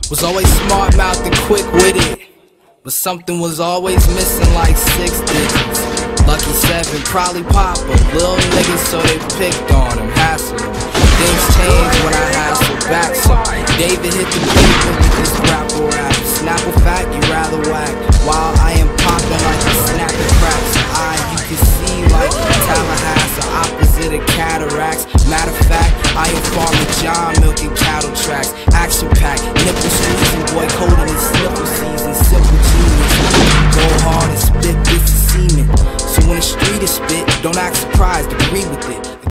Was always smart mouthed and quick witted, but something was always missing like 6 digits. Lucky 7, probably Papa, little niggas, so they picked on him, hassled him. Things changed when I hassled back, so David hit the paper with this rapper rap. Snap a fact, you rather whack, while I am popping like a snapping cracks. You can see like Tallahassee, opposite of cataracts. Matter of fact, I am Farmer John milking cattle tracks. Action packed, nipple squeezing, boy cold in his nipple season. Simple genius, go hard and spit bits of semen. So when the street is spit, don't act surprised, agree with it.